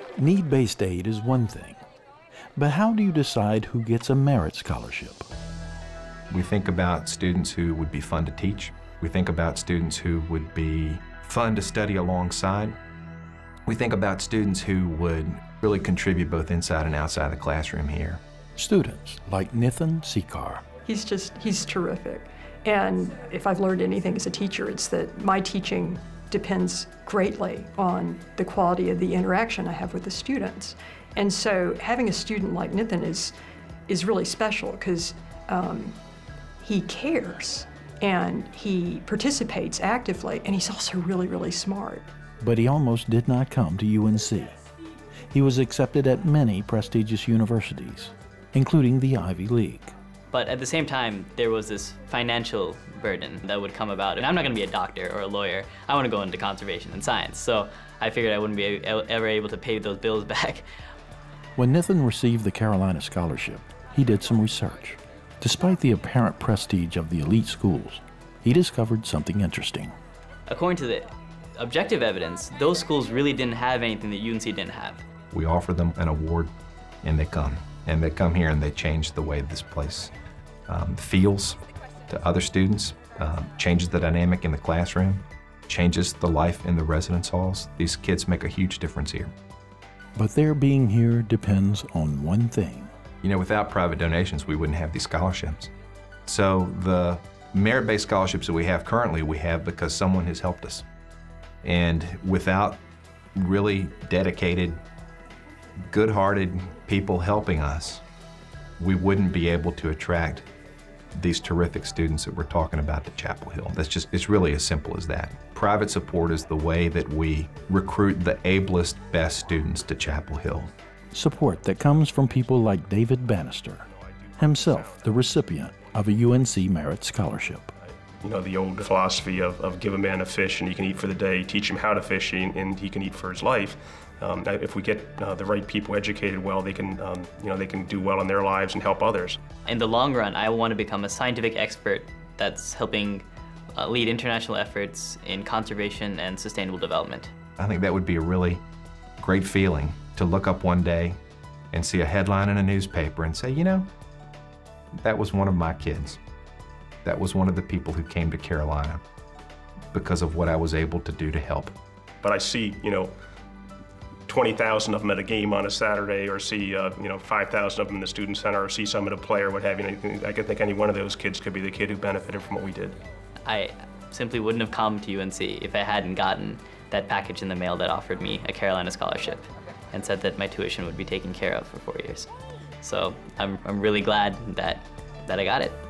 Need-based aid is one thing, but how do you decide who gets a merit scholarship? We think about students who would be fun to teach. We think about students who would be fun to study alongside. We think about students who would really contribute both inside and outside the classroom here. Students like Nithan Sikar. He's terrific. And if I've learned anything as a teacher, it's that my teaching depends greatly on the quality of the interaction I have with the students. And so having a student like Nithan is really special because he cares and he participates actively, and he's also really, really smart. But he almost did not come to UNC. He was accepted at many prestigious universities, including the Ivy League. But at the same time, there was this financial burden that would come about. And I'm not going to be a doctor or a lawyer. I want to go into conservation and science. So I figured I wouldn't be ever able to pay those bills back. When Nithan received the Carolina Scholarship, he did some research. Despite the apparent prestige of the elite schools, he discovered something interesting. According to the objective evidence, those schools really didn't have anything that UNC didn't have. We offer them an award, and they come. And they come here and they change the way this place feels to other students, changes the dynamic in the classroom, changes the life in the residence halls. These kids make a huge difference here. But their being here depends on one thing. You know, without private donations, we wouldn't have these scholarships. So the merit-based scholarships that we have currently, we have because someone has helped us. And without really dedicated, good-hearted people helping us, we wouldn't be able to attract these terrific students that we're talking about to Chapel Hill. It's really as simple as that. Private support is the way that we recruit the ablest, best students to Chapel Hill. Support that comes from people like David Bannister, himself the recipient of a UNC Merit Scholarship. You know, the old philosophy of give a man a fish and he can eat for the day, teach him how to fish and he can eat for his life. If we get the right people educated well, they can, they can do well in their lives and help others. In the long run, I want to become a scientific expert that's helping lead international efforts in conservation and sustainable development. I think that would be a really great feeling to look up one day and see a headline in a newspaper and say, you know, that was one of my kids. That was one of the people who came to Carolina because of what I was able to do to help. But I see, 20,000 of them at a game on a Saturday, or see, 5,000 of them in the student center, or see some at a play or what have you. And I can think any one of those kids could be the kid who benefited from what we did. I simply wouldn't have come to UNC if I hadn't gotten that package in the mail that offered me a Carolina scholarship and said that my tuition would be taken care of for 4 years. So I'm really glad that I got it.